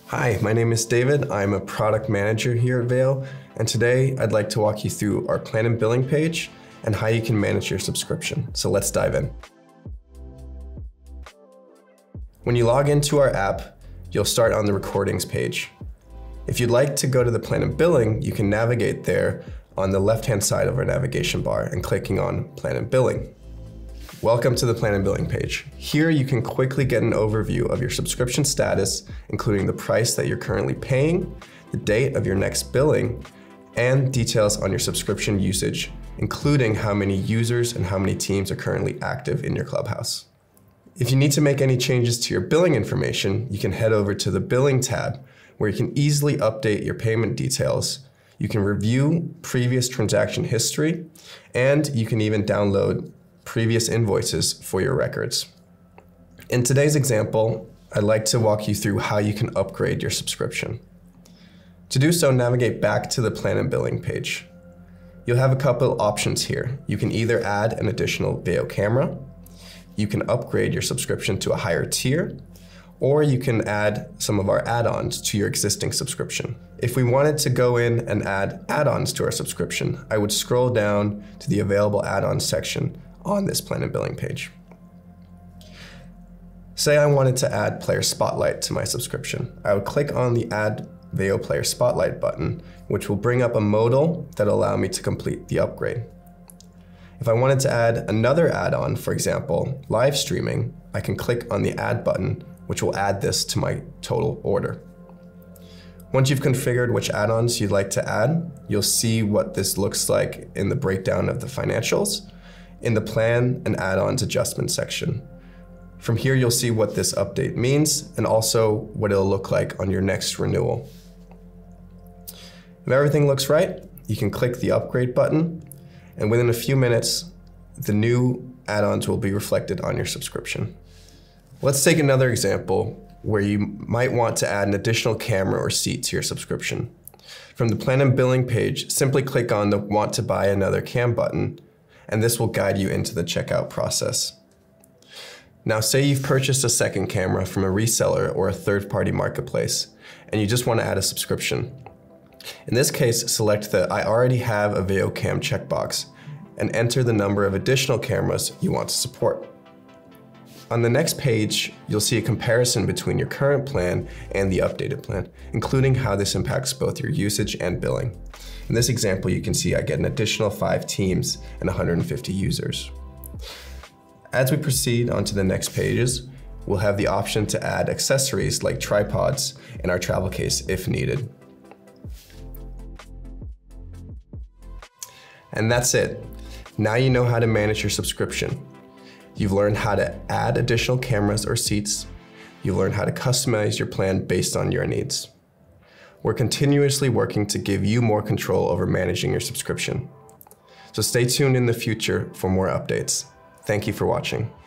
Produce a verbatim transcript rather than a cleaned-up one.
Hi, my name is David. I'm a product manager here at Vail, and today I'd like to walk you through our plan and billing page and how you can manage your subscription. So let's dive in. When you log into our app, you'll start on the recordings page. If you'd like to go to the plan and billing, you can navigate there on the left-hand side of our navigation bar and clicking on plan and billing. Welcome to the plan and billing page. Here you can quickly get an overview of your subscription status, including the price that you're currently paying, the date of your next billing, and details on your subscription usage, including how many users and how many teams are currently active in your Clubhouse. If you need to make any changes to your billing information, you can head over to the Billing tab, where you can easily update your payment details. You can review previous transaction history, and you can even download previous invoices for your records. In today's example, I'd like to walk you through how you can upgrade your subscription. To do so, navigate back to the plan and billing page. You'll have a couple options here. You can either add an additional video camera, you can upgrade your subscription to a higher tier, or you can add some of our add-ons to your existing subscription. If we wanted to go in and add add-ons to our subscription, I would scroll down to the available add-ons section on this plan and billing page. Say I wanted to add Player Spotlight to my subscription. I would click on the Add Vail Player Spotlight button, which will bring up a modal that will allow me to complete the upgrade. If I wanted to add another add-on, for example, live streaming, I can click on the Add button, which will add this to my total order. Once you've configured which add-ons you'd like to add, you'll see what this looks like in the breakdown of the financials in the Plan and Add-ons Adjustment section. From here, you'll see what this update means and also what it'll look like on your next renewal. If everything looks right, you can click the Upgrade button, and within a few minutes, the new add-ons will be reflected on your subscription. Let's take another example where you might want to add an additional camera or seat to your subscription. From the Plan and Billing page, simply click on the Want to Buy Another Cam button, and this will guide you into the checkout process. Now, say you've purchased a second camera from a reseller or a third-party marketplace, and you just want to add a subscription. In this case, select the I already have a Vail Cam checkbox and enter the number of additional cameras you want to support. On the next page, you'll see a comparison between your current plan and the updated plan, including how this impacts both your usage and billing. In this example, you can see I get an additional five teams and one hundred fifty users. As we proceed onto the next pages, we'll have the option to add accessories like tripods in our travel case if needed. And that's it. Now you know how to manage your subscription. You've learned how to add additional cameras or seats. You've learned how to customize your plan based on your needs. We're continuously working to give you more control over managing your subscription. So stay tuned in the future for more updates. Thank you for watching.